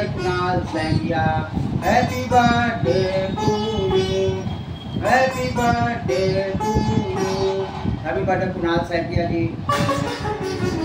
Dear Kunal Saingia, happy birthday to you, happy birthday to you, happy birthday Kunal Saingia ji.